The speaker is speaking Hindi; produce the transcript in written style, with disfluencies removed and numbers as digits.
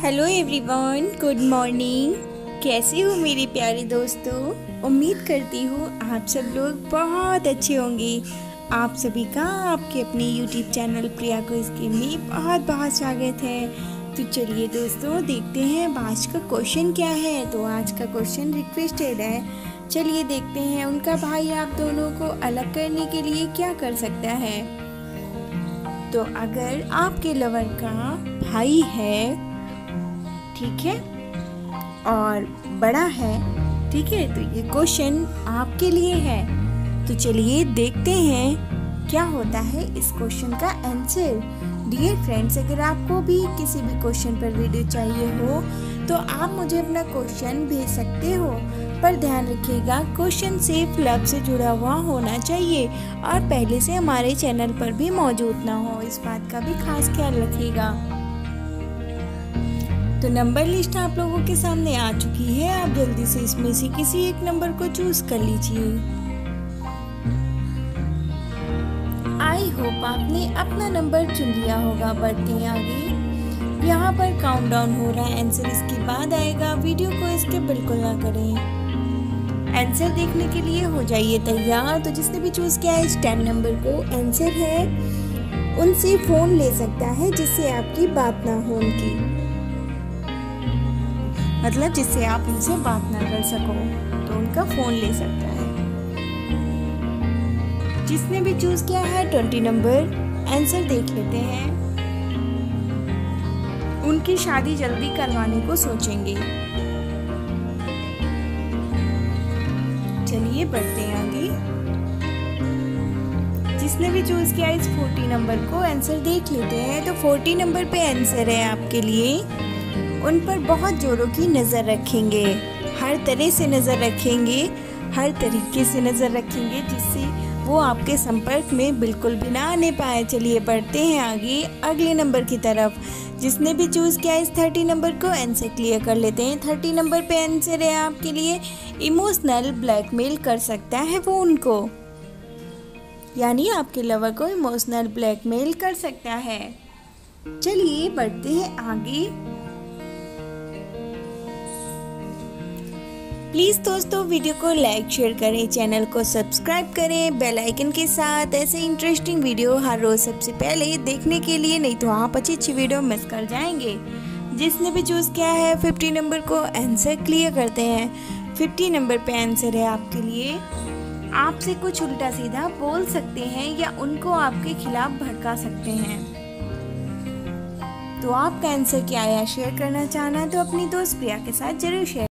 Hello everyone, good morning. कैसे हो मेरे प्यारे दोस्तों? उम्मीद करती हूँ आप सब लोग बहुत अच्छे होंगे। आप सभी का आपके अपने YouTube channel Priya quiz game में बहुत बहुत स्वागत है। तो चलिए दोस्तों, देखते हैं आज का क्वेश्चन क्या है। तो आज का क्वेश्चन रिक्वेस्टेड है। चलिए देखते हैं उनका भाई आप दोनों को अलग करने के लिए क्या कर सकता है। तो अगर आपके लवर का भाई है, ठीक है, और बड़ा है, ठीक है, तो ये क्वेश्चन आपके लिए है। तो चलिए देखते हैं क्या होता है इस क्वेश्चन का आंसर। डियर फ्रेंड्स, अगर आपको भी किसी भी क्वेश्चन पर वीडियो चाहिए हो तो आप मुझे अपना क्वेश्चन भेज सकते हो, पर ध्यान रखिएगा क्वेश्चन सिर्फ लव से जुड़ा हुआ होना चाहिए और पहले से हमारे चैनल पर भी मौजूद ना हो। इस बात का भी खास ख्याल रखिएगा। तो नंबर लिस्ट आप लोगों के सामने आ चुकी है। आप जल्दी से इसमें से किसी एक नंबर को चूज कर लीजिए। आई होप आपने अपना नंबर चुन लिया होगा। बढ़ते हैं आगे। यहाँ पर काउंटडाउन हो रहा है, आंसर इसके बाद आएगा। वीडियो को इसके बिल्कुल ना करें। आंसर देखने के लिए हो जाइए तैयार। तो जिसने भी चूज किया है इस 10 नंबर को, आंसर है उनसे फोन ले सकता है जिससे आपकी बात ना हो, उनकी मतलब जिससे आप उनसे बात ना कर सको, तो उनका फोन ले सकता है। जिसने भी चूज किया है 20 नंबर, आंसर देख लेते हैं। उनकी शादी जल्दी करवाने को सोचेंगे। चलिए बढ़ते हैं आगे। जिसने भी चूज किया इस 40 नंबर को, आंसर देख लेते हैं। तो 40 नंबर पे आंसर है आपके लिए उन पर बहुत जोरों की नज़र रखेंगे, हर तरह से नज़र रखेंगे, हर तरीके से नज़र रखेंगे जिससे वो आपके संपर्क में बिल्कुल भी ना आने पाए। चलिए बढ़ते हैं आगे अगले नंबर की तरफ। जिसने भी चूज़ किया इस 30 नंबर को, आंसर क्लियर कर लेते हैं। 30 नंबर पे आंसर है आपके लिए इमोशनल ब्लैकमेल कर सकता है वो उनको, यानी आपके लवर को इमोशनल ब्लैकमेल कर सकता है। चलिए बढ़ते हैं आगे। प्लीज़ दोस्तों वीडियो को लाइक शेयर करें, चैनल को सब्सक्राइब करें बेल आइकन के साथ, ऐसे इंटरेस्टिंग वीडियो हर रोज़ सबसे पहले देखने के लिए, नहीं तो आप अच्छी वीडियो मिस कर जाएंगे। जिसने भी चूज़ किया है 50 नंबर को, आंसर क्लियर करते हैं। 50 नंबर पे आंसर है आपके लिए आपसे कुछ उल्टा सीधा बोल सकते हैं या उनको आपके खिलाफ भड़का सकते हैं। तो आपका आंसर क्या है शेयर करना चाहना है तो अपनी दोस्त प्रिया के साथ जरूर शेयर